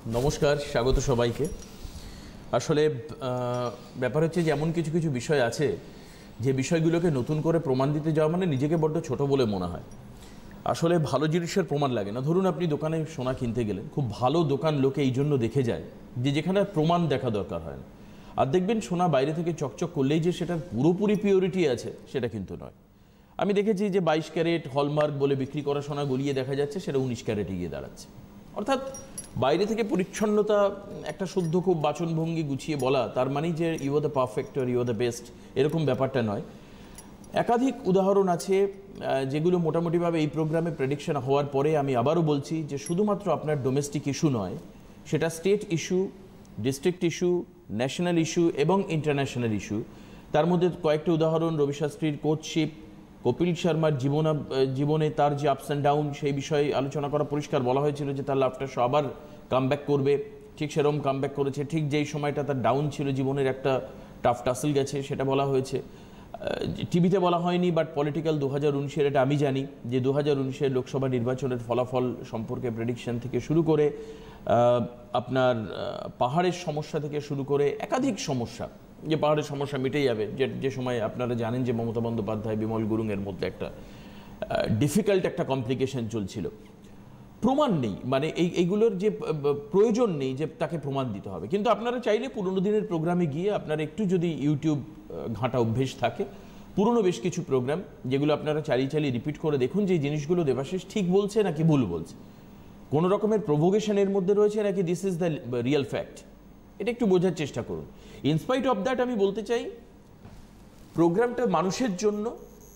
নমস্কার, স্বাগত সবাইকে। আসলে ব্যাপার হচ্ছে যে এমন কিছু কিছু বিষয় আছে যে বিষয়গুলোকে নতুন করে প্রমাণ দিতে যাওয়া মানে নিজেকে বড্ড ছোট বলে মনে হয়। আসলে ভালো জিনিসের প্রমাণ লাগে না। ধরুন আপনি দোকানে সোনা কিনতে গেলেন, খুব ভালো দোকান লোকে এই জন্য দেখে যায় যে যেখানে প্রমাণ দেখা দরকার হয় না। আর দেখবেন সোনা বাইরে থেকে চকচক করলেই যে সেটার পুরোপুরি পিওরিটি আছে সেটা কিন্তু নয়। আমি দেখেছি যে 22 ক্যারেট হলমার্ক বলে বিক্রি করা সোনা গলিয়ে দেখা যাচ্ছে সেটা 19 ক্যারেটে গিয়ে দাঁড়াচ্ছে। অর্থাৎ বাইরে থেকে পরিচ্ছন্নতা একটা শুদ্ধ খুব বাচনভঙ্গি গুছিয়ে বলা তার মানেই যে ইউ আর দ্য পারফেক্ট আর ইউ আর দ্য বেস্ট, এরকম ব্যাপারটা নয়। একাধিক উদাহরণ আছে যেগুলো মোটামুটিভাবে এই প্রোগ্রামে প্রেডিকশন হওয়ার পরে আমি আবারও বলছি যে শুধুমাত্র আপনার ডোমেস্টিক ইস্যু নয়, সেটা state issue, district issue, national issue এবং ইন্টারন্যাশনাল ইস্যু। তার মধ্যে কয়েকটা উদাহরণ, রবি শাস্ত্রীর কোচশিপ, কপিল শর্মার জীবনে তার যে আপস অ্যান্ড ডাউন সেই বিষয়ে আলোচনা করা, পরিষ্কার বলা হয়েছিল যে তার লাভটা সে আবার কামব্যাক করবে, ঠিক সেরকম কামব্যাক করেছে। ঠিক যেই সময়টা তার ডাউন ছিল, জীবনের একটা টাফ টাসেল গেছে, সেটা বলা হয়েছে। টিভিতে বলা হয়নি, বাট পলিটিক্যাল 2019-এর এটা আমি জানি যে 2019-এর লোকসভা নির্বাচনের ফলাফল সম্পর্কে প্রেডিকশন থেকে শুরু করে আপনার পাহাড়ের সমস্যা থেকে শুরু করে একাধিক সমস্যা, যে পাহাড়ের সমস্যা মিটে যাবে, যে সময় আপনারা জানেন যে মমতা বন্দ্যোপাধ্যায় বিমল গুরুংয়ের মধ্যে একটা ডিফিকাল্ট একটা কমপ্লিকেশন চলছিল। প্রমাণ নেই, মানে এইগুলোর যে প্রয়োজন নেই যে তাকে প্রমাণ দিতে হবে। কিন্তু আপনারা চাইলে পুরোনো দিনের প্রোগ্রামে গিয়ে আপনারা একটু যদি ইউটিউব ঘাঁটা অভ্যেস থাকে, পুরনো বেশ কিছু প্রোগ্রাম যেগুলো আপনারা চালিয়ে চালিয়ে রিপিট করে দেখুন যে এই জিনিসগুলো দেবাশিস ঠিক বলছে নাকি ভুল বলছে, কোনো রকমের প্রভোকেশনের মধ্যে রয়েছে নাকি this is the real fact, এটা একটু বোঝার চেষ্টা করুন। ইনস্পাইট অফ দ্যাট আমি বলতে চাই প্রোগ্রামটা মানুষের জন্য।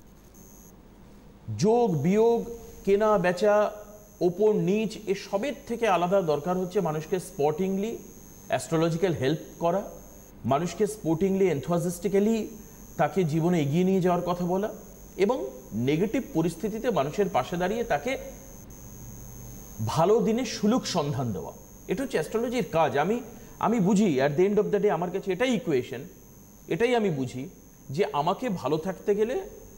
যোগ বিয়োগ, কেনা বেচা, ওপর নিচ, এসবের থেকে আলাদা দরকার হচ্ছে মানুষকে স্পটিংলি অ্যাস্ট্রোলজিক্যাল হেল্প করা, মানুষকে স্পোর্টিংলি এনথুয়াজিস্টিক্যালি তাকে জীবনে এগিয়ে নিয়ে যাওয়ার কথা বলা, এবং নেগেটিভ পরিস্থিতিতে মানুষের পাশে দাঁড়িয়ে তাকে ভালো দিনের সুলুক সন্ধান দেওয়া। এটা হচ্ছে অ্যাস্ট্রোলজির কাজ। আমি বুঝি at the end of the day আমার কাছে এটাই ইকুয়েশন, এটাই আমি বুঝি যে আমাকে ভালো থাকতে গেলে,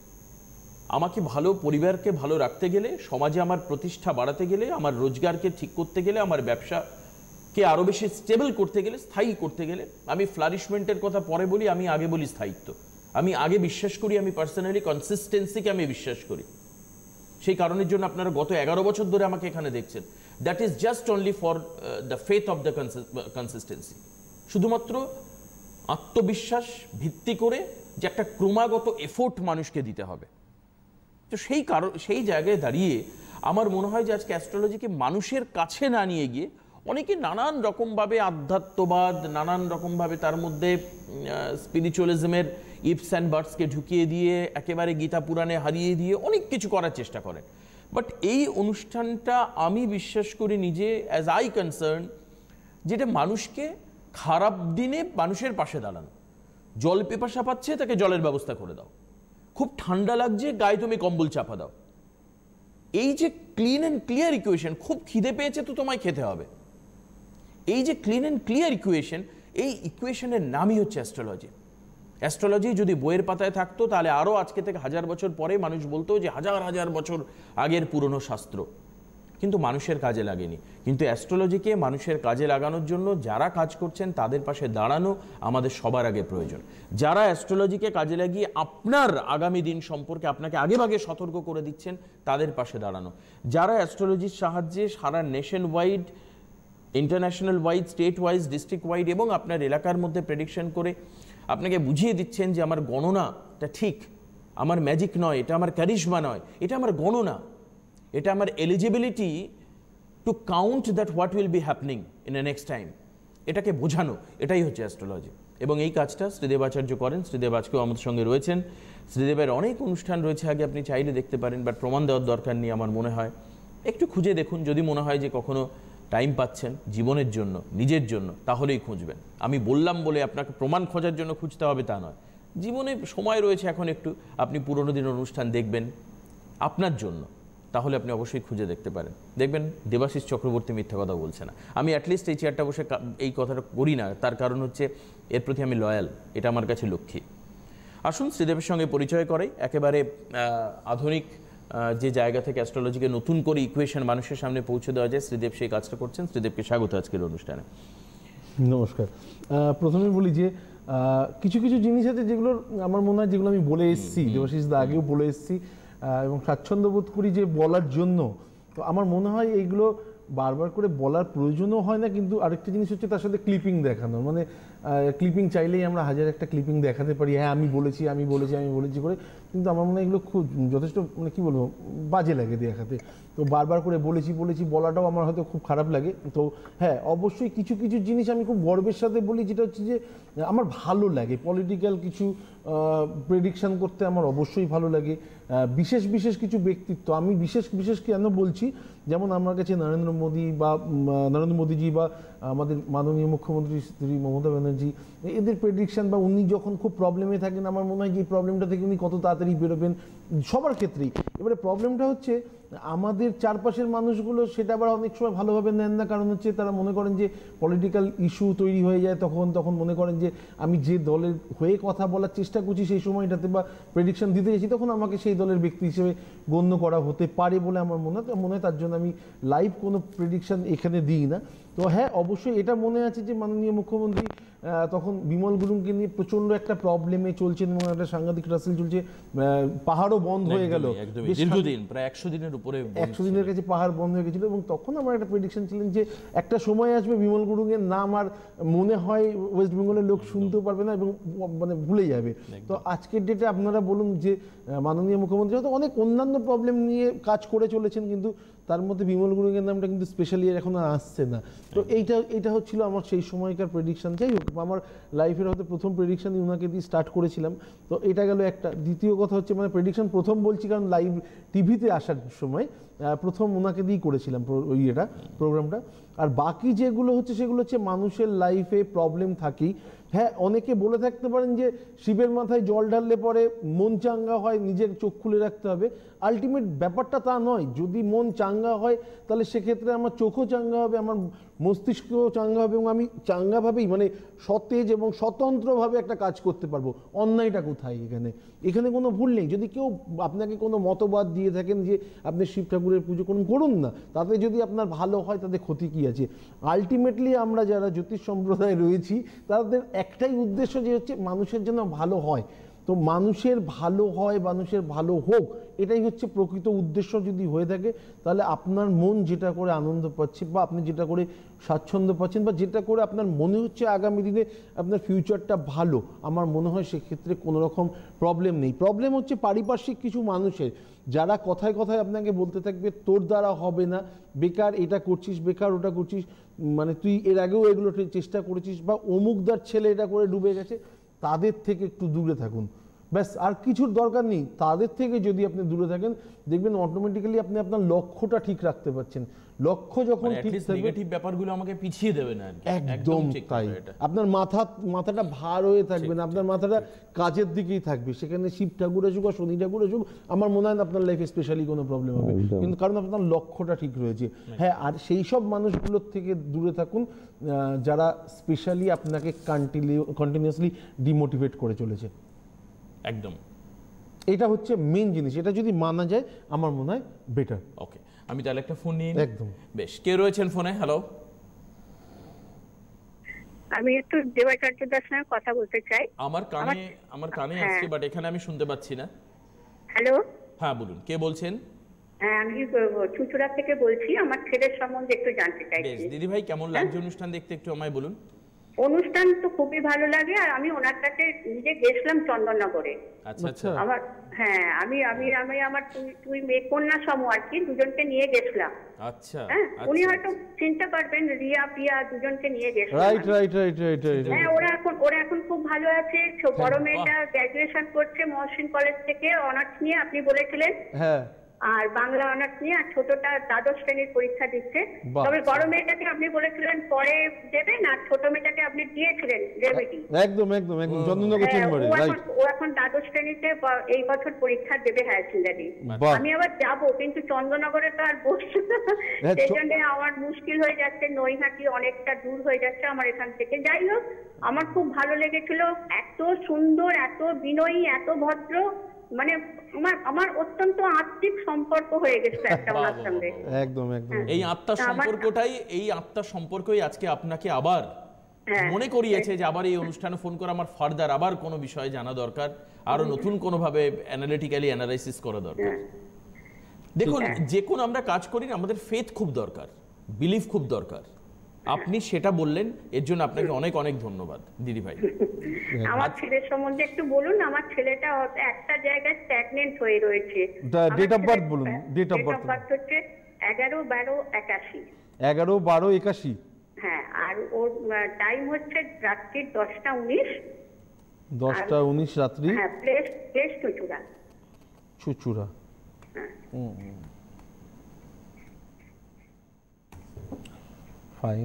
আমাকে ভালো পরিবারকে ভালো রাখতে গেলে, সমাজে আমার প্রতিষ্ঠা বাড়াতে গেলে, আমার রোজগারকে ঠিক করতে গেলে, আমার ব্যবসাকে আরও বেশি স্টেবল করতে গেলে, স্থায়ী করতে গেলে, আমি ফ্লারিশমেন্টের কথা পরে বলি, আমি আগে বলি স্থায়িত্ব। আমি আগে বিশ্বাস করি, আমি পার্সোনালি কনসিস্টেন্সিকে আমি বিশ্বাস করি। সেই কারণের জন্য আপনারা গত 11 বছর ধরে আমাকে এখানে দেখছেন। That is just only for the faith of the consistency. শুধুমাত্র আত্মবিশ্বাস ভিত্তি করে যে একটা ক্রমাগত এফোর্ট মানুষকে দিতে হবে। তো সেই জায়গায় দাঁড়িয়ে আমার মনে হয় যে আজকে অ্যাস্ট্রোলজিকে মানুষের কাছে না নিয়ে গিয়ে অনেকে নানান রকমভাবে আধ্যাত্মবাদ, নানান রকমভাবে তার মধ্যে স্পিরিচুয়ালিজমের ইফস অ্যান্ড বাটসকে ঢুকিয়ে দিয়ে একেবারে গীতা পুরাণে হারিয়ে দিয়ে অনেক কিছু করার চেষ্টা করেন। বাট এই অনুষ্ঠানটা আমি বিশ্বাস করি নিজে অ্যাজ আই কনসার্ন, যেটা মানুষকে খারাপ দিনে মানুষের পাশে দাঁড়ানো। জল পিপাসা পাচ্ছে, তাকে জলের ব্যবস্থা করে দাও। খুব ঠান্ডা লাগছে, গায়ে তুমি কম্বল চাপা দাও। এই যে ক্লিন অ্যান্ড ক্লিয়ার ইকুয়েশন, খুব খিদে পেয়েছে তো তোমায় খেতে হবে, এই যে ক্লিন অ্যান্ড ক্লিয়ার ইকুয়েশন, এই ইকুয়েশনের নামই হচ্ছে অ্যাস্ট্রোলজি। অ্যাস্ট্রোলজি যদি বইয়ের পাতায় থাকতো তাহলে আরও আজকে থেকে 1000 বছর পরে মানুষ বলতো যে হাজার হাজার বছর আগের পুরনো শাস্ত্র, কিন্তু মানুষের কাজে লাগেনি। কিন্তু অ্যাস্ট্রোলজিকে মানুষের কাজে লাগানোর জন্য যারা কাজ করছেন তাদের পাশে দাঁড়ানো আমাদের সবার আগে প্রয়োজন। যারা অ্যাস্ট্রোলজিকে কাজে লাগিয়ে আপনার আগামী দিন সম্পর্কে আপনাকে আগেভাগে সতর্ক করে দিচ্ছেন, তাদের পাশে দাঁড়ানো। যারা অ্যাস্ট্রোলজির সাহায্যে সারা nation wide, international wide, state wise, district wide এবং আপনার এলাকার মধ্যে প্রেডিকশন করে আপনাকে বুঝিয়ে দিচ্ছেন যে আমার গণনাটা ঠিক, আমার ম্যাজিক নয়, এটা আমার ক্যারিশমা নয়, এটা আমার গণনা, এটা আমার eligibility to count that what will be happening in the next time, এটাকে বোঝানো, এটাই হচ্ছে অ্যাস্ট্রোলজি। এবং এই কাজটা শ্রীদেব আচার্য করেন। শ্রীদেব আজকেও আমাদের সঙ্গে রয়েছেন। শ্রীদেবের অনেক অনুষ্ঠান রয়েছে আগে, আপনি চাইলে দেখতে পারেন, বাট প্রমাণ দেওয়ার দরকার নেই আমার মনে হয়। একটু খুঁজে দেখুন, যদি মনে হয় যে কখনো টাইম পাচ্ছেন জীবনের জন্য, নিজের জন্য, তাহলেই খুঁজবেন। আমি বললাম বলে আপনাকে প্রমাণ খোঁজার জন্য খুঁজতে হবে তা নয়। জীবনে সময় রয়েছে এখন একটু, আপনি পুরোনো দিনের অনুষ্ঠান দেখবেন আপনার জন্য, তাহলে আপনি অবশ্যই খুঁজে দেখতে পারেন। দেখবেন দেবাশিস চক্রবর্তী মিথ্যা কথা বলছে না। আমি অ্যাটলিস্ট এই চেয়ারটা বসে এই কথাটা করি না, তার কারণ হচ্ছে এর প্রতি আমি লয়াল, এটা আমার কাছে লক্ষ্মী। আসুন শ্রীদেবের সঙ্গে পরিচয় করাই। একেবারে আধুনিক যে জায়গা থেকে অ্যাস্ট্রোলজিকে নতুন করে ইকুয়েশন মানুষের সামনে পৌঁছে দেওয়া যায়, শ্রীদেব সেই কাজটা করছেন। শ্রীদেবকে স্বাগত আজকের অনুষ্ঠানে। নমস্কার। প্রথমে বলি যে কিছু কিছু জিনিস আছে যেগুলোর আমার মনে হয় যেগুলো আমি বলে এসেছি, দেবাশিস দা আগেও বলে এসেছি এবং স্বাচ্ছন্দ্য বোধ করি যে বলার জন্য। তো আমার মনে হয় এইগুলো বারবার করে বলার প্রয়োজনও হয় না, কিন্তু আরেকটা জিনিস হচ্ছে তার সাথে ক্লিপিং দেখানো, মানে ক্লিপিং চাইলেই আমরা হাজার একটা ক্লিপিং দেখাতে পারি, হ্যাঁ আমি বলেছি আমি বলেছি আমি বলেছি করে, কিন্তু আমার মনে হয় এগুলো খুব যথেষ্ট মানে কী বলবো বাজে লাগে দেখাতে। তো বারবার করে বলেছি বলেছি বলাটাও আমার হয়তো খুব খারাপ লাগে। তো হ্যাঁ অবশ্যই কিছু কিছু জিনিস আমি খুব গর্বের সাথে বলি, যেটা হচ্ছে যে আমার ভালো লাগে পলিটিক্যাল কিছু প্রেডিকশান করতে, আমার অবশ্যই ভালো লাগে। বিশেষ বিশেষ কিছু ব্যক্তিত্ব আমি বিশেষ বিশেষ কেন বলছি, যেমন আমার কাছে নরেন্দ্র মোদীজি বা আমাদের মাননীয় মুখ্যমন্ত্রী শ্রী মমতা ব্যানার্জি, এদের প্রেডিকশান বা উনি যখন খুব প্রবলেমে থাকেন, আমার মনে হয় যে এই প্রবলেমটা থেকে উনি কত তাড়াতাড়ি বেরোবেন সবার ক্ষেত্রেই। এবারে প্রবলেমটা হচ্ছে আমাদের চারপাশের মানুষগুলো সেটা আবার অনেক সময় ভালোভাবে নেন না, কারণ হচ্ছে তারা মনে করেন যে পলিটিক্যাল ইস্যু তৈরি হয়ে যায়, তখন মনে করেন যে আমি যে দলের হয়ে কথা বলার চেষ্টা করছি সেই সময়টাতে বা প্রেডিকশন দিতে যাচ্ছি, তখন আমাকে সেই দলের ব্যক্তি হিসেবে গণ্য করা হতে পারে বলে আমার মনে হয়। তার জন্য আমি লাইভ কোনো প্রেডিকশন এখানে দিই না। তো হ্যাঁ অবশ্যই এটা মনে আছে যে মাননীয় মুখ্যমন্ত্রী তখন বিমল গুরুংকে নিয়ে প্রচণ্ড একটা প্রবলেমে চলছেন এবং একটা সাংঘাতিক রাসেল চলছে, পাহাড়ও বন্ধ হয়ে গেল দীর্ঘদিন, প্রায় 100 দিনের উপরে, 100 দিনের কাছে পাহাড় বন্ধ হয়ে গেছিল। এবং তখন আমার একটা প্রেডিকশন ছিলেন যে একটা সময় আসবে বিমল গুরুংয়ের নাম আর মনে হয় ওয়েস্ট বেঙ্গলের লোক শুনতেও পারবে না এবং মানে ভুলে যাবে। তো আজকের ডেটে আপনারা বলুন যে মাননীয় মুখ্যমন্ত্রী হয়তো অনেক অন্যান্য প্রবলেম নিয়ে কাজ করে চলেছেন, কিন্তু তার মধ্যে বিমল গুরুংয়ের নামটা কিন্তু স্পেশালি এখন আসছে না। তো এইটা হচ্ছিল আমার সেই সময়কার প্রেডিকশন। যাই হোক, আমার লাইফের হয়তো প্রথম প্রেডিকশানই ওনাকে দিয়ে স্টার্ট করেছিলাম। তো এটা গেল একটা। দ্বিতীয় কথা হচ্ছে মানে প্রেডিকশন প্রথম বলছি কারণ লাইভ টিভিতে আসার সময় প্রথম ওনাকে দিয়েই করেছিলাম প্রোগ্রামটা। আর বাকি যেগুলো হচ্ছে সেগুলো হচ্ছে মানুষের লাইফে প্রবলেম থাকেই। হ্যাঁ অনেকে বলে থাকতে পারেন যে শিবের মাথায় জল ঢাললে পরে মন চাঙ্গা হয়, নিজের চোখ খুলে রাখতে হবে। আলটিমেট ব্যাপারটা তা নয়। যদি মন চাঙ্গা হয় তাহলে সেক্ষেত্রে আমার চোখও চাঙ্গা হবে, আমার মস্তিষ্কও চাঙ্গা হবে এবং আমি চাঙ্গাভাবেই মানে সতেজ এবং স্বতন্ত্রভাবে একটা কাজ করতে পারবো। অন্যায়টা কোথায় এখানে কোনো ভুল নেই। যদি কেউ আপনাকে কোনো মতবাদ দিয়ে থাকেন যে আপনি শিব ঠাকুরের পুজো করুন না, তাতে যদি আপনার ভালো হয় তাতে ক্ষতি কী আছে? আলটিমেটলি আমরা যারা জ্যোতিষ সম্প্রদায়ে রয়েছি তাদের একটাই উদ্দেশ্য যে হচ্ছে মানুষের জন্য ভালো হয়। তো মানুষের ভালো হয়, মানুষের ভালো হোক, এটাই হচ্ছে প্রকৃত উদ্দেশ্য। যদি হয়ে থাকে তাহলে আপনার মন যেটা করে আনন্দ পাচ্ছে বা আপনি যেটা করে স্বাচ্ছন্দ্য পাচ্ছেন বা যেটা করে আপনার মনে হচ্ছে আগামী দিনে আপনার ফিউচারটা ভালো, আমার মনে হয় সেক্ষেত্রে কোনো রকম প্রবলেম নেই। প্রবলেম হচ্ছে পারিপার্শ্বিক কিছু মানুষের, যারা কথায় কথায় আপনাকে বলতে থাকবে তোর দ্বারা হবে না, বেকার এটা করছিস, বেকার ওটা করছিস, মানে তুই এর আগেও এগুলো চেষ্টা করেছিস বা অমুকদার ছেলে এটা করে ডুবে গেছে। তাদের থেকে একটু দূরে থাকুন, ব্যাস, আর কিছুর দরকার নেই। তাদের থেকে যদি আপনি দূরে থাকেন দেখবেন অটোমেটিক্যালি আপনি আপনার লক্ষ্যটা ঠিক রাখতে পারছেন। লক্ষ্য যখন ঠিক থাকবে নেগেটিভ ব্যাপারগুলো আমাকে পিছিয়ে দেবে না, একদম তাই। আপনার মাথাটা ভার হয়ে থাকবে না, আপনার মাথাটা কাজের দিকেই থাকবে। সেখানে শিব ঠাকুর আসুক বা শনি ঠাকুর আসুক, আমার মনে হয় না আপনার লাইফে স্পেশালি কোনো প্রবলেম হবে, কিন্তু কারণ আপনার লক্ষ্যটা ঠিক রয়েছে। হ্যাঁ, আর সেই সব মানুষগুলোর থেকে দূরে থাকুন যারা স্পেশালি আপনাকে কন্টিনিউয়াসলি ডিমোটিভেট করে চলেছে। একদম, এটা হচ্ছে মেন জিনিস। এটা যদি মানা যায় আমার মনে হয় বেটার। ওকে, আমি তাহলে একটা ফোন নিই। একদম, বেশ। কে রয়েছেন ফোনে? হ্যালো, আমি একটু দেবাচার্যদার সঙ্গে কথা বলতে চাই। আমার কানে আসছে, বাট এখানে আমি শুনতে পাচ্ছি না। হ্যালো, হ্যাঁ বলুন, কে বলছেন? হ্যাঁ, আমি চুঁচুড়া থেকে বলছি। আমার ছেলের সম্বন্ধে একটু জানতে চাইছি। বেশ দিদি ভাই, কেমন লাগছে অনুষ্ঠান দেখতে একটু আমায় বলুন। অনুষ্ঠান তো খুবই ভালো লাগে, আর আমি ওনার কাছে নিজে গেছিলাম চন্দননগরে। আচ্ছা আচ্ছা। আমার হ্যাঁ, আমি আমার তুই মেয়ে কন্যা সমূহ আর কি দুজনকে নিয়ে গেছিলাম। আচ্ছা, উনি হয়তো চিনতে পারবেন, রিয়া প্রিয়া দুজনকে নিয়ে গেছিলাম। রাইট। হ্যাঁ, ওরা এখন খুব ভালো আছে। বড় মেয়েটা গ্র্যাজুয়েশন করছে মহসিন কলেজ থেকে, অনার্স নিয়ে আপনি বলেছিলেন। হ্যাঁ, আর বাংলা অনার্স নিয়ে, আর ছোটটা দ্বাদশ শ্রেণীর পরীক্ষা দিচ্ছে। তবে বড় মেয়েটাকে আপনি বলেছিলেন পরে দেবেন, আর ছোট মেয়েটাকে আপনি দিয়েছিলেন রেমেডি। একদম চন্দননগর চেম্বারে। ও এখন দ্বাদশ শ্রেণীতে এই বছর পরীক্ষা দেবে হায়ার সেকেন্ডারি। আমি আবার যাব, কিন্তু চন্দননগরে তো আর বসছে না, সেই জন্য আমার মুশকিল হয়ে যাচ্ছে। নৈহাটি অনেকটা দূর হয়ে যাচ্ছে আমার এখান থেকে। যাই হোক, আমার খুব ভালো লেগেছিল। এত সুন্দর, এত বিনয়ী, এত ভদ্র, মানে আমার অত্যন্ত আত্মিক সম্পর্ক হয়ে গেছে একটা ওনার সঙ্গে। একদম একদম এই আত্মার সম্পর্কই আজকে আপনাকে আবার মনে করিয়েছে যে আবার এই অনুষ্ঠানে ফোন করে আমার ফার্দার আবার কোনো বিষয়ে জানা দরকার, আরো নতুন কোনো ভাবে অ্যানালিটিক্যালি অ্যানালাইসিস করা দরকার। দেখুন, যে কোনো আমরা কাজ করি না, আমাদের ফেথ খুব দরকার, বিলিফ খুব দরকার। আপনি সেটা বললেন, এর জন্য আপনাকে অনেক অনেক ধন্যবাদ দিদি ভাই। আমার ছেলের সম্বন্ধে একটু বলুন। আমার ছেলেটা একটা জায়গায় স্ট্যাগনেন্ট হয়ে রয়েছে। ডেট অফ বার্থ বলুন। ডেট অফ বার্থ হচ্ছে 11/12/81। 11/12/81। হ্যাঁ, আর ওর টাইম হচ্ছে রাত্রি 10টা 19। 10টা 19 রাত্রি। হ্যাঁ, প্লেস চুচুড়া। চুচুড়া। ফাইন।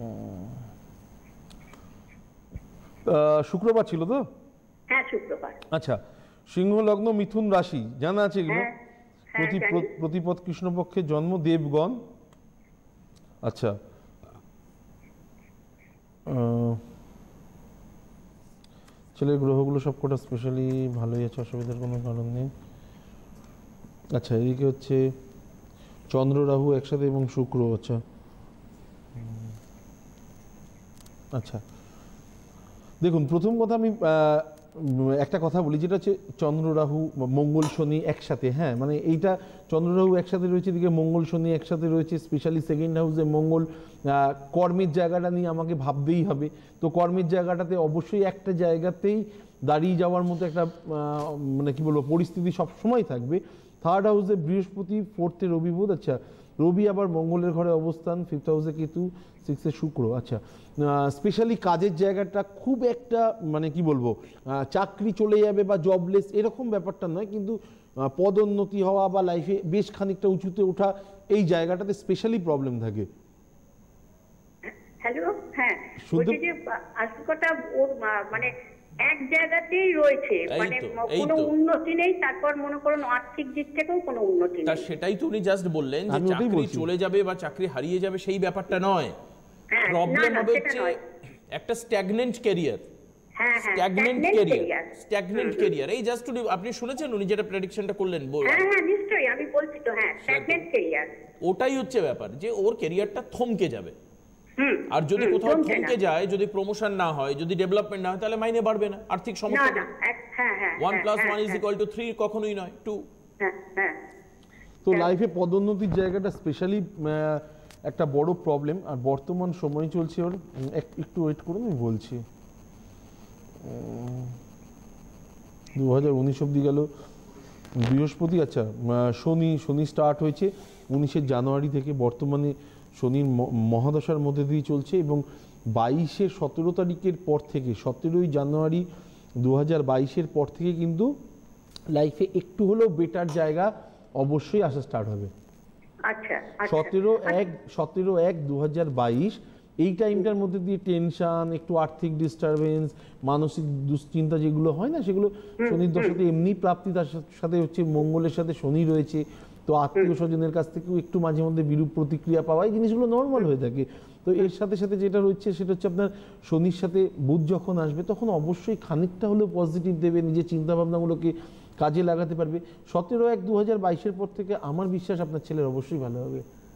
শুক্রবার ছিল তো? হ্যাঁ, শুক্রবার। আচ্ছা, সিংহ লগ্ন, মিথুন রাশি, জানা আছে এগুলো? প্রতিপদ কৃষ্ণপক্ষের জন্ম, দেবগণ। আচ্ছা, ছেলের গ্রহগুলো সবকটা স্পেশালি ভালোই আছে, অসুবিধার কোনো কারণ নেই। আচ্ছা, এদিকে হচ্ছে চন্দ্র রাহু একসাথে এবং শুক্র। আচ্ছা আচ্ছা, দেখুন, প্রথম কথা আমি একটা কথা বলি, যেটা হচ্ছে চন্দ্র রাহু মঙ্গল শনি একসাথে। হ্যাঁ, মানে এইটা চন্দ্র রাহু একসাথে রয়েছে, এদিকে মঙ্গল শনি একসাথে রয়েছে, স্পেশালি সেকেন্ড হাউসে মঙ্গল। কর্মের জায়গাটা নিয়ে আমাকে ভাবতেই হবে। তো কর্মের জায়গাটাতে অবশ্যই একটা জায়গাতেই দাঁড়িয়ে যাওয়ার মতো একটা মানে কি বলবো পরিস্থিতি সব সময় থাকবে। থার্ড হাউসে বৃহস্পতি, ফোর্থে রবি বুধ। আচ্ছা, রবি আবার মঙ্গলের ঘরে অবস্থান, ফিফথ হাউসে কেতু, সিক্সে শুক্র। আচ্ছা, স্পেশালি কাজের জায়গাটা খুব একটা মানে কি বলবো চাকরি চলে যাবে বা জবলেস এরকম ব্যাপারটা নয়, কিন্তু পদোন্নতি হওয়া বা লাইফে বেশ খানিকটা উঁচুতে ওঠা, এই জায়গাটাতে স্পেশালি প্রবলেম থাকে। হ্যালো, হ্যাঁ, বলছি যে আজকটা ওর মানে এক জায়গাতেই রয়েছে, মানে কোনো উন্নতি নেই। তারপর মনে করুন আর্থিক দিক থেকেও কোনো উন্নতি নেই। সেটাই তো উনি জাস্ট বললেন যে চাকরি চলে যাবে বা চাকরি হারিয়ে যাবে, সেই ব্যাপারটা নয়। প্রবলেম হবে হচ্ছে একটা স্ট্যাগনেন্ট ক্যারিয়ার। Stagnant career. এই জাস্ট আপনি শুনেছেন উনি যেটা প্রেডিকশনটা করলেন? হ্যাঁ, নিশ্চয়ই, আমি বলছি তো। হ্যাঁ, স্ট্যাগনেন্ট ক্যারিয়ার। ওটাই হচ্ছে ব্যাপার, যে ওর ক্যারিয়ারটা থমকে যাবে। আর যদি কোথাও থমকে যায়, যদি প্রমোশন না হয়, যদি ডেভেলপমেন্ট না হয়, তাহলে মাইনে বাড়বে না, আর্থিক সমস্যা। 1 + 1 = 3 কখনোই নয় 2। তো লাইফে পদোন্নতির জায়গাটা স্পেশালি একটা বড় প্রবলেম। আর বর্তমান সময় চলছে ওর, একটু ওয়েট করুন আমি বলছি। 2019 অব্দি গেল বৃহস্পতি। আচ্ছা, শনি স্টার্ট হয়েছে 19শে জানুয়ারি থেকে। বর্তমানে শনির মহাদশার মধ্যে দিয়ে চলছে এবং 17 তারিখের পর থেকে 17ই জানুয়ারি 2022-এর পর থেকে কিন্তু লাইফে একটু হলেও বেটার জায়গা অবশ্যই আসা স্টার্ট হবে। আচ্ছা, 17/1/2022 এই টাইমটার মধ্যে দিয়ে টেনশন, একটু আর্থিক ডিস্টারবেন্স, মানসিক দুশ্চিন্তা যেগুলো হয় না, সেগুলো শনির দশাতে এমনি প্রাপ্তি, তার সাথে হচ্ছে মঙ্গলের সাথে শনি রয়েছে। তো আত্মীয় স্বজনের কাছ থেকেও একটু মাঝে মধ্যে বিরূপ প্রতিক্রিয়া পাওয়া, এই জিনিসগুলো নর্মাল হয়ে থাকে। তো এর সাথে সাথে যেটা রয়েছে সেটা হচ্ছে আপনার শনির সাথে বুধ যখন আসবে তখন অবশ্যই খানিকটা হলেও পজিটিভ দেবে, নিজের চিন্তাভাবনাগুলোকে কাজে লাগাতে পারবে। 17/1/2022-এর পর থেকে আমার বিশ্বাস আপনার ছেলের অবশ্যই ভালো হবে।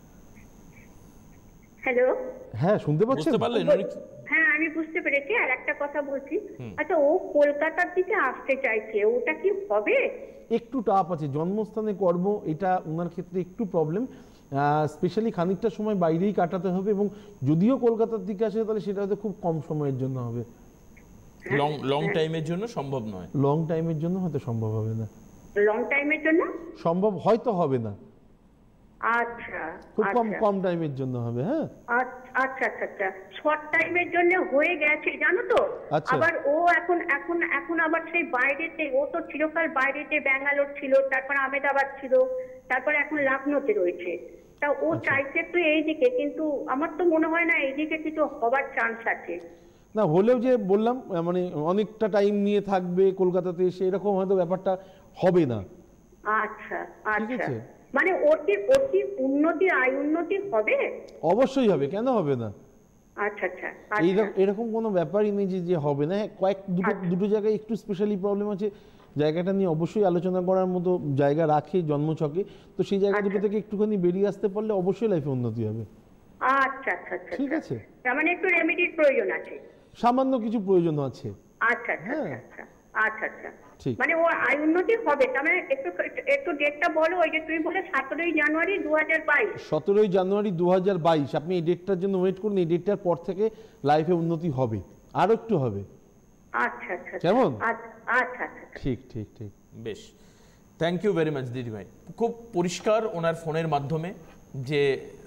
হ্যালো, হ্যাঁ, শুনতে পাচ্ছেন? হ্যাঁ, আমি বুঝতে পেরেছি। আর একটা কথা বলছি, আচ্ছা, ও কলকাতার দিকে আসতে চাইছে, ওটা কি হবে? একটু টাফ আছে, জন্মস্থানে কর্ম, এটা ওনার ক্ষেত্রে একটু প্রবলেম। স্পেশালি খানিকটা সময় বাইরেই কাটাতে হবে, এবং যদিও কলকাতার দিকে আসে তাহলে সেটা হয়তো খুব কম সময়ের জন্য হবে। লং টাইমের জন্য সম্ভব নয়। লং টাইমের জন্য হয়তো সম্ভব হবে না। লং টাইমের জন্য সম্ভব হয়তো হবে না। আচ্ছা, খুব কম টাইমের জন্য হবে। হ্যাঁ, আচ্ছা, শর্ট টাইমের জন্য হয়ে গেছে, জানো তো। আবার ও এখন আবার সেই বাইরেতে, ও তো চিরকাল বাইরেতে, ব্যাঙ্গালোর ছিল, তারপর আহমেদাবাদ ছিল, তারপর এখন লখনৌতে রয়েছে। তা ও চাইছে তো এইদিকে, কিন্তু আমার তো মনে হয় না এইদিকে কিছু হবার চান্স আছে। না হলেও যে বললাম, মানে অনেকটা টাইম নিয়ে থাকবে কলকাতাতে এসে, এরকম হয়তো ব্যাপারটা হবে না। আচ্ছা, মানে ওর কি উন্নতি, আয় উন্নতি হবে? অবশ্যই হবে, কেন হবে না? আচ্ছা, এরকম কোনো ব্যাপারই নেই যে হবে না। দুটো জায়গায় একটু স্পেশালি প্রবলেম আছে। জায়গাটা নিয়ে অবশ্যই আলোচনা করার মতো জায়গা রাখে জন্মছকে, তো সেই জায়গা দুটো থেকে একটুখানি বেরিয়ে আসতে পারলে অবশ্যই লাইফে উন্নতি হবে। আচ্ছা আচ্ছা আচ্ছা, ঠিক আছে, তার মানে একটু রেমেডির প্রয়োজন আছে, সামান্য কিছু প্রয়োজন আছে। আচ্ছা আচ্ছা আচ্ছা আচ্ছা আচ্ছা, ঠিক, মানে ও আয় উন্নতি হবে। তার মানে একটু একটু ডেটটা বলো, ওই যে তুমি বলে 17ই জানুয়ারি 2022। 17ই জানুয়ারি 2022, আপনি এই ডেটটার জন্য ওয়েট করুন, এই ডেটটার পর থেকে লাইফে উন্নতি হবে, আরো একটু হবে। আচ্ছা আচ্ছা, কেমন? আচ্ছা আচ্ছা আচ্ছা, ঠিক ঠিক ঠিক, বেশ, থ্যাংক ইউ ভেরি মাচ দিদি ভাই। খুব পরিষ্কার ওনার ফোনের মাধ্যমে যে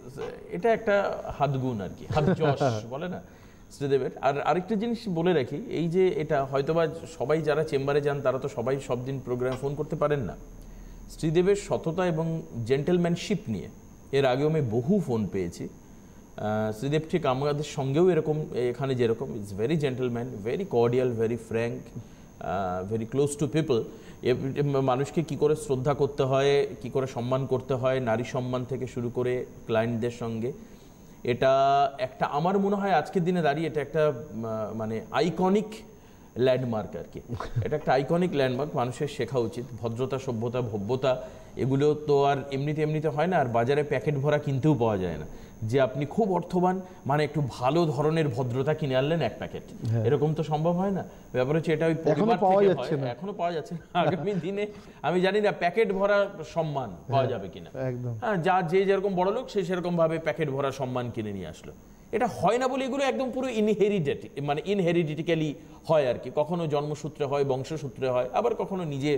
এটা একটা হাতগুণ আর কি, হাত যশ বলে না শ্রীদেবের। আর আরেকটা জিনিস বলে রাখি, এই যে এটা হয়তোবা সবাই যারা চেম্বারে যান তারা তো সবাই সব দিন প্রোগ্রাম ফোন করতে পারেন না। শ্রীদেবের সততা এবং জেন্টেলম্যানশিপ নিয়ে এর আগেও আমি বহু ফোন পেয়েছি। শ্রীদেব ঠিক আমাদের সঙ্গেও এরকম, এখানে যেরকম it's very gentleman, very cordial, very frank, very close to people. মানুষকে কি করে শ্রদ্ধা করতে হয়, কি করে সম্মান করতে হয়, নারী সম্মান থেকে শুরু করে ক্লায়েন্টদের সঙ্গে, এটা একটা আমার মনে হয় আজকের দিনে দাঁড়িয়ে এটা একটা মানে আইকনিক ল্যান্ডমার্ক আর কি। এটা একটা আইকনিক ল্যান্ডমার্ক, মানুষের শেখা উচিত। ভদ্রতা, সভ্যতা, ভব্যতা এগুলো তো আর এমনিতে হয় না, আর বাজারে প্যাকেট ভরা কিনতেও পাওয়া যায় না যে আপনি খুব অর্থবান মানে একটু ভালো ধরনের ভদ্রতা কিনে আনলেন এক প্যাকেট, এরকম তো সম্ভব হয় না। ব্যাপার হচ্ছে এটা ওই পরিবার থেকে হয়, এখনো পাওয়া যাচ্ছে না। আগামী দিনে আমি জানি না প্যাকেট ভরা সম্মান পাওয়া যাবে কিনা। হ্যাঁ, যা যে যেরকম বড় লোক সে সেরকম ভাবে প্যাকেট ভরা সম্মান কিনে নিয়ে আসলো, এটা হয় না বলে এগুলো একদম পুরো ইনহেরিডিটিক্যালি হয় আর কি। কখনো জন্মসূত্রে হয়, বংশসূত্রে হয়, আবার কখনো নিজে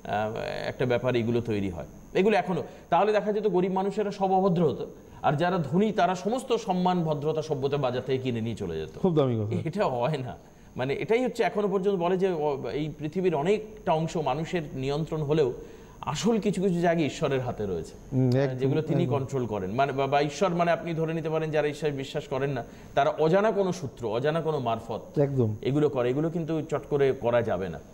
একটা ব্যাপার এগুলো তৈরি হয়। এগুলো এখনো তাহলে দেখা যেত গরিব মানুষেরা সব অভদ্র হতো, আর যারা ধনী তারা সমস্ত সম্মান, ভদ্রতা, সভ্যতা বাজার থেকে কিনে নিয়ে চলে যেত। খুব দামি কথা। এটা হয় না, মানে এটাই হচ্ছে এখনো পর্যন্ত বলে যে এই পৃথিবীর অনেকটা অংশ মানুষের নিয়ন্ত্রণ হলেও আসল কিছু কিছু জায়গায় ঈশ্বরের হাতে রয়েছে, যেগুলো তিনি কন্ট্রোল করেন। মানে বা ঈশ্বর মানে আপনি ধরে নিতে পারেন যারা ঈশ্বর বিশ্বাস করেন না তারা অজানা কোনো সূত্র, অজানা কোনো মারফত একদম এগুলো করে, এগুলো কিন্তু চট করে করা যাবে না।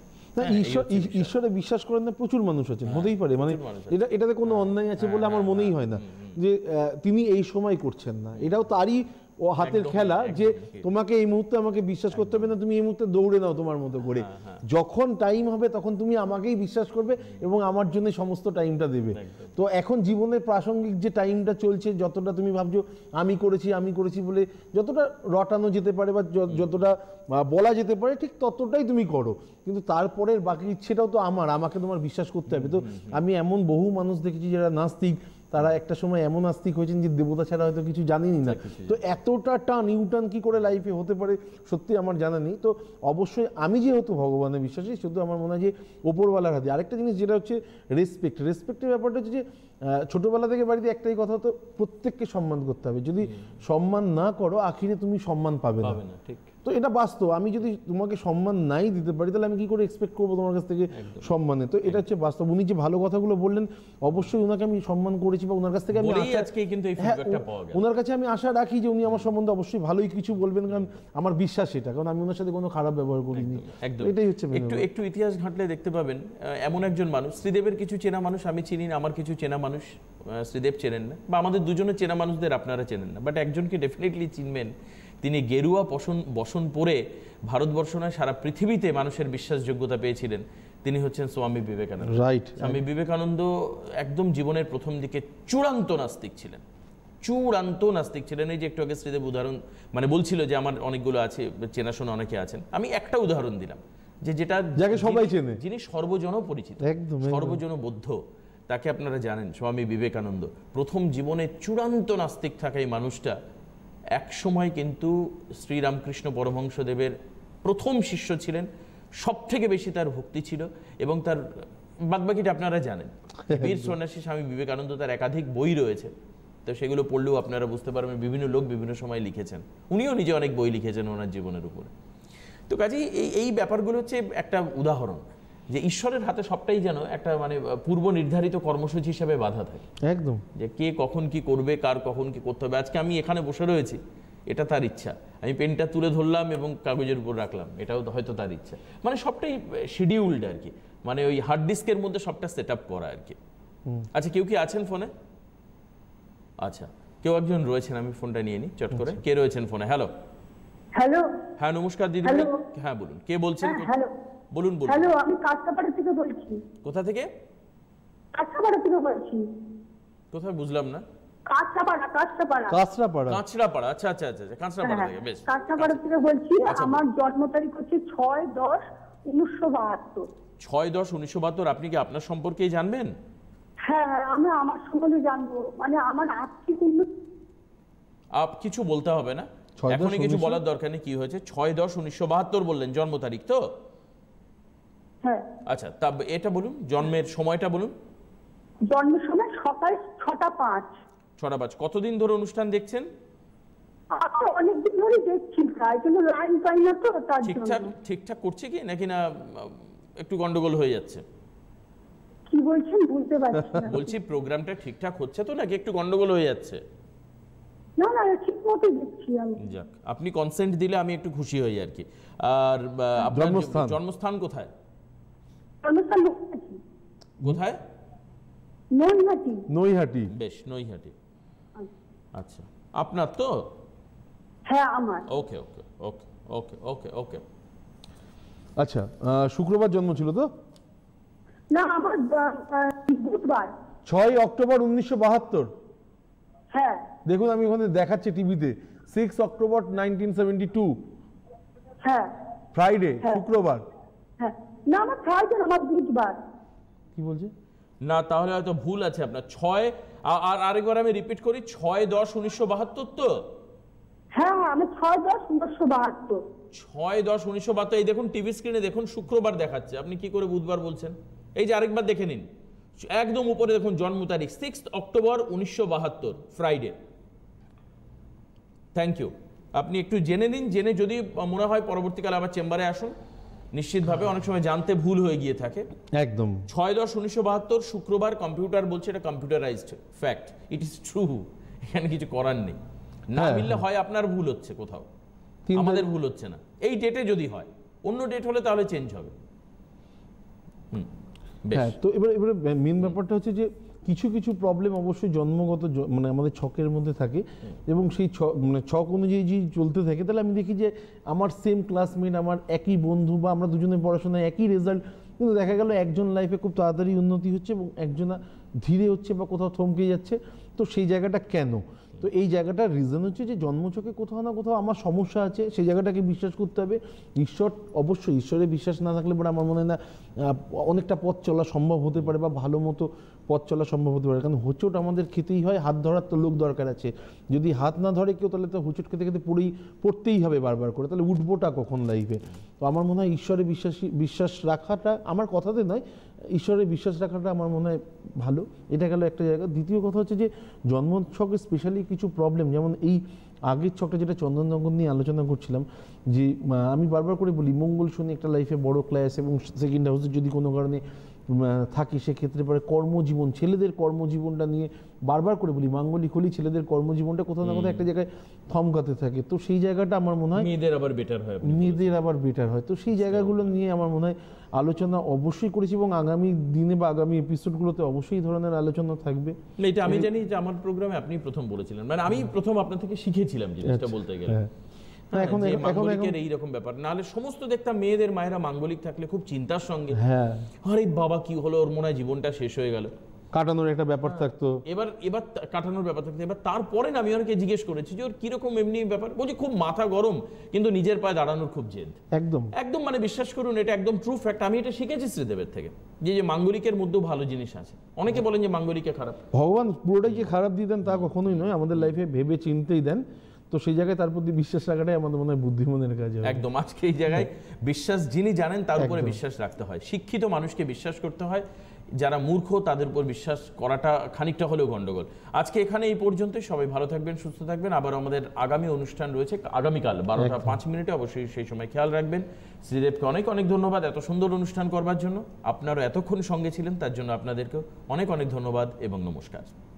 ঈশ্বরে বিশ্বাস করেন না প্রচুর মানুষ আছেন, হতেই পারে, মানে এটাতে কোনো অন্যায় আছে বলে আমার মনেই হয় না যে তিনি এই সময় করছেন না। এটাও তারই ও হাতের খেলা যে তোমাকে এই মুহূর্তে আমাকে বিশ্বাস করতে হবে না, তুমি এই মুহূর্তে দৌড়ে নাও তোমার মতো করে, যখন টাইম হবে তখন তুমি আমাকেই বিশ্বাস করবে এবং আমার জন্য সমস্ত টাইমটা দেবে। তো এখন জীবনের প্রাসঙ্গিক যে টাইমটা চলছে, যতটা তুমি ভাবছো আমি করেছি বলে যতটা রটানো যেতে পারে বা যতটা বলা যেতে পারে ঠিক ততটাই তুমি করো, কিন্তু তারপরের বাকি ইচ্ছেটাও তো আমাকে তোমার বিশ্বাস করতে হবে। তো আমি এমন বহু মানুষ দেখেছি যারা নাস্তিক, তারা একটা সময় এমন আস্তিক হয়েছেন যে দেবতা ছাড়া হয়তো কিছু জানেনই না। তো এতটা নিউটান কি করে লাইফে হতে পারে সত্যি আমার জানা নেই। তো অবশ্যই আমি যেহেতু ভগবানের বিশ্বাসী, শুধু আমার মনে হয় যে ওপরওয়ালার হাতে। আরেকটা জিনিস যেটা হচ্ছে রেসপেক্টের ব্যাপারটা হচ্ছে যে ছোটবেলা থেকে বাড়িতে একটাই কথা, তো প্রত্যেককে সম্মান করতে হবে। যদি সম্মান না করো আখিরে তুমি সম্মান পাবে না। ঠিক, তো এটা বাস্তব। আমি যদি তোমাকে সম্মান নাই দিতে পারি তাহলে আমি কি করে এক্সপেক্ট করবো তোমার কাছ থেকে সম্মানে? তো এটা হচ্ছে বাস্তব। উনি যে ভালো কথাগুলো বললেন অবশ্যই ওনাকে আমি সম্মান করেছি বা ওনার কাছ থেকে আমি ওনার কাছে আমি আশা রাখি যে উনি আমার সম্বন্ধে অবশ্যই ভালোই কিছু বলবেন, কারণ আমার বিশ্বাস এটা, কারণ আমি ওনার সাথে কোনো খারাপ ব্যবহার করিনি। এটাই হচ্ছে। একটু ইতিহাস ঘাঁটলে দেখতে পাবেন এমন একজন মানুষ, শ্রীদেবের কিছু চেনা মানুষ আমি চিনি না, আমার কিছু চেনা মানুষ শ্রীদেব চেনেন না, বা আমাদের দুজনের চেনা মানুষদের আপনারা চেনেন না, বাট একজনকে ডেফিনেটলি চিনবেন। তিনি গেরুয়া বসন পরে ভারতবর্ষ নয় সারা পৃথিবীতে মানুষের বিশ্বাসযোগ্যতা পেয়েছিলেন। তিনি হচ্ছেন স্বামী বিবেকানন্দ। রাইট। স্বামী বিবেকানন্দ একদম জীবনের প্রথম দিকে চূড়ান্ত নাস্তিক ছিলেন। এই যে একটু আগে শ্রীদেব উদাহরণ মানে বলছিল যে আমার অনেকগুলো আছে, চেনাশোনা অনেকে আছেন, আমি একটা উদাহরণ দিলাম যে যাকে সবাই চেনে, যিনি সর্বজন পরিচিত, সর্বজনবোধ্য, তাকে আপনারা জানেন, স্বামী বিবেকানন্দ। প্রথম জীবনে চূড়ান্ত নাস্তিক থাকা এই মানুষটা এক সময় কিন্তু শ্রীরামকৃষ্ণ পরমহংসদেবের প্রথম শিষ্য ছিলেন, সব থেকে বেশি তার ভক্তি ছিল, এবং তার বাদবাকিটা আপনারা জানেন। বীর সন্ন্যাসী স্বামী বিবেকানন্দ, তার একাধিক বই রয়েছে, তো সেগুলো পড়লেও আপনারা বুঝতে পারবেন বিভিন্ন লোক বিভিন্ন সময় লিখেছেন। উনিও নিজে অনেক বই লিখেছেন ওনার জীবনের উপরে। তো কাজেই এই ব্যাপারগুলো হচ্ছে একটা উদাহরণ যে ঈশ্বরের হাতে সবটাই যেন একটা মানে পূর্ব নির্ধারিত কর্মসূচি হিসেবে বাধা থাকে, একদম, যে কে কখন কি করবে, কার কখন কি করতে হবে। আজকে আমি এখানে বসে রয়েছি, এটা তার ইচ্ছা, আমি পেনটা তুলে ধরলাম এবং কাগজের উপর রাখলাম, এটাও হয়তো তার ইচ্ছা। মানে সবটাই শিডিউলড আর কি, মানে ওই হার্ড ডিস্কের মধ্যে সবটা সেট আপ করা আর কি। আচ্ছা, কেউ কি আছেন ফোনে? আচ্ছা, কেউ একজন রয়েছেন, আমি ফোনটা নিয়ে নিই চট করে। কে রয়েছেন ফোনে? হ্যালো। হ্যালো। হ্যাঁ, নমস্কার দিদি। হ্যাঁ বলুন, কে বলছেন? হ্যালো, বলুন বলুন। হ্যালো, আমি কাঁচরাপাড়া থেকে বলছি। কোথা থেকে? কাঁচরাপাড়া থেকে বলছি। কোথায় বুঝলাম না। কাঁচরাপাড়া। কাঁচরাপাড়া। কাঁচরাপাড়া, আচ্ছা আচ্ছা আচ্ছা, কাঁচরাপাড়া থেকে, বেশ। কাঁচরাপাড়া থেকে বলছি। আচ্ছা, আমার জন্ম তারিখ হচ্ছে 6/10/1972। 6/10/1972। আপনি কি আপনার সম্পর্কেই জানবেন? হ্যাঁ, আমি আমার সম্বন্ধে জানবো, মানে আমার আর্থিক উন্নতি। কিছু বলতে হবে না, 6/10/1972 এখনই কিছু বলার দরকার নেই। কি হয়েছে? 6/10/1972 বললেন জন্ম তারিখ তো? হ্যাঁ। আচ্ছা, তা এটা বলুন, জন্মের সময়টা বলুন। জন্মের সময় সকাল 6টা 5। 6টা 5। কতদিন ধরে অনুষ্ঠান দেখছেন? অনেকদিন ধরে দেখছি, তাই জন্য লাইন পাই না তো, তার জন্য। ঠিকঠাক করছে কি নাকি না একটু গন্ডগোল হয়ে যাচ্ছে? কি বলছেন বুঝতে পারছি না। বলছি প্রোগ্রামটা ঠিকঠাক হচ্ছে তো নাকি একটু গন্ডগোল হয়ে যাচ্ছে? না না, ঠিক মতো দেখছি আমি। যাক, আপনি কনসেন্ট দিলে আমি একটু খুশি হই আর কি। আর আপনার জন্মস্থান কোথায়? জন্মস্থান নৈহাটি। কোথায়? নৈহাটি। বেশ, নৈহাটি। আচ্ছা, আপনার তো? হ্যাঁ, আমার। ওকে ওকে ওকে ওকে ওকে ওকে। আচ্ছা, শুক্রবার জন্ম ছিল তো? না, আমার বুধবার। 6 অক্টোবর 1972। হ্যাঁ। দেখুন আমি ওখানে দেখাচ্ছি টিভিতে 6 অক্টোবর 1972। হ্যাঁ। ফ্রাইডে, শুক্রবার। হ্যাঁ, না আমার ফ্রাইডে, আমার বুধবার। কি বলছে? না, তাহলে হয়তো ভুল আছে আপনার। 6 আর আরেকবার আমি রিপিট করি, 6/10/1972 তো? হ্যাঁ, আমি 6/10/1972। 6/10/1972। এই দেখুন টিভি স্ক্রিনে দেখুন, শুক্রবার দেখাচ্ছে, আপনি কি করে বুধবার বলছেন? এই যে আরেকবার দেখে নিন, একদম উপরে দেখুন জন্ম তারিখ 6 অক্টোবর 1972, ফ্রাইডে। Thank you. আপনি একটু জেনে নিন, জেনে যদি মনে হয় পরবর্তীকালে আবার চেম্বারে আসুন। নিশ্চিতভাবে অনেক সময় জানতে ভুল হয়ে গিয়ে থাকে। একদম 6/10/1972 শুক্রবার। কম্পিউটার বলছে এটা computerised fact, it is true, এখানে কিছু করার নেই। না মিললে হয় আপনার ভুল হচ্ছে কোথাও, আমাদের ভুল হচ্ছে না। এই ডেটে যদি হয়, অন্য ডেট হলে তাহলে চেঞ্জ হবে। হ্যাঁ, তো এবারে মেন ব্যাপারটা হচ্ছে যে কিছু কিছু প্রবলেম অবশ্যই জন্মগত, মানে আমাদের ছকের মধ্যে থাকে, এবং সেই মানে ছক অনুযায়ী যদি চলতে থাকে, তাহলে আমি দেখি যে আমার সেম ক্লাসমেট, আমার একই বন্ধু, বা আমরা দুজনে পড়াশোনায় একই রেজাল্ট, কিন্তু দেখা গেল একজন লাইফে খুব তাড়াতাড়ি উন্নতি হচ্ছে এবং একজনা ধীরে হচ্ছে বা কোথাও থমকে যাচ্ছে। তো সেই জায়গাটা কেন? তো এই জায়গাটার রিজন হচ্ছে যে জন্মছকে কোথাও না কোথাও আমার সমস্যা আছে, সেই জায়গাটাকে বিশ্বাস করতে হবে। ঈশ্বর, অবশ্যই ঈশ্বরে বিশ্বাস না থাকলে পরে আমার মনে হয় না অনেকটা পথ চলা সম্ভব হতে পারে, বা ভালো মতো পথ চলা সম্ভব হতে পারে। কারণ হোঁচট আমাদের খেতেই হয়, হাত ধরার তো লোক দরকার আছে। যদি হাত না ধরে কেউ, তাহলে তো হোঁচট খেতে খেতে পড়তেই হবে বারবার করে, তাহলে উঠবোটা কখন লাইফে? তো আমার মনে হয় ঈশ্বরে বিশ্বাস রাখাটা, আমার কথাতে নয়, ঈশ্বরে বিশ্বাস রাখাটা আমার মনে হয় ভালো। এটা গেল একটা জায়গা। দ্বিতীয় কথা হচ্ছে যে জন্মছকে স্পেশালি কিছু প্রবলেম, যেমন এই আগের ছকটা যেটা চন্দননগর নিয়ে আলোচনা করছিলাম, যে আমি বারবার করে বলি মঙ্গল শনি একটা লাইফে বড় ক্লাস, এবং সেকেন্ড হাউসে যদি কোনো কারণে থাকি, সেক্ষেত্রে পরে কর্মজীবন, ছেলেদের কর্মজীবনটা নিয়ে বারবার করে বলি, মাঙ্গলিক হলেই ছেলেদের কর্মজীবনটা কোথাও না কোথাও একটা জায়গায় থমকাতে থাকে। তো সেই জায়গাটা আমার মনে হয় মেয়েদের আবার বেটার হয়। তো সেই জায়গাগুলো নিয়ে আমার মনে হয় আলোচনা অবশ্যই করেছি, এবং আগামী দিনে বা আগামী এপিসোডগুলোতে অবশ্যই এই ধরনের আলোচনা থাকবে। এটা আমি জানি যে আমার প্রোগ্রামে আপনি প্রথম বলেছিলেন, মানে আমি প্রথম আপনার থেকে শিখেছিলাম জিনিসটা বলতে গেলে। এখন এইরকম ব্যাপার, নাহলে সমস্ত দেখতাম মেয়েদের মায়েরা মাঙ্গলিক থাকলে খুব চিন্তার সঙ্গে, আরে বাবা কি হলো, ওর মনে হয় জীবনটা শেষ হয়ে গেল, কাটানোর একটা ব্যাপার থাকতো। এবার কাটানোর ব্যাপার থাকতো। এবার তারপরে না আমি অনেকে জিজ্ঞেস করেছি যে ওর কিরকম এমনি ব্যাপার, বলছি খুব মাথা গরম, কিন্তু নিজের পায়ে দাঁড়ানোর খুব জেদ। একদম মানে বিশ্বাস করুন, এটা একদম ট্রু ফ্যাক্ট। আমি এটা শিখেছি শ্রীদেবের থেকে, যে মাঙ্গলিকের মধ্যেও ভালো জিনিস আছে। অনেকে বলেন যে মাঙ্গলিকে খারাপ, ভগবান পুরোটাই যে খারাপ দিয়ে দেন তা কখনোই নয়, আমাদের লাইফে ভেবে চিন্তেই দেন। তো সেই জায়গায় তার প্রতি বিশ্বাস রাখাটাই আমাদের মনে হয় বুদ্ধিমানের কাজ। একদম, আজকে এই জায়গায় বিশ্বাস যিনি জানেন তার উপরে বিশ্বাস রাখতে হয়। শিক্ষিত মানুষকে বিশ্বাস করতে হয়, যারা মূর্খ তাদের উপর বিশ্বাস করাটা খানিকটা হলেও গন্ডগোল। আজকে এখানে এই পর্যন্তই। সবাই ভালো থাকবেন, সুস্থ থাকবেন। আবার আমাদের আগামী অনুষ্ঠান রয়েছে আগামীকাল 12:05 অবশ্যই সেই সময় খেয়াল রাখবেন। শ্রীদেবকে অনেক অনেক ধন্যবাদ এত সুন্দর অনুষ্ঠান করবার জন্য। আপনারা এতক্ষণ সঙ্গে ছিলেন, তার জন্য আপনাদেরকেও অনেক অনেক ধন্যবাদ এবং নমস্কার।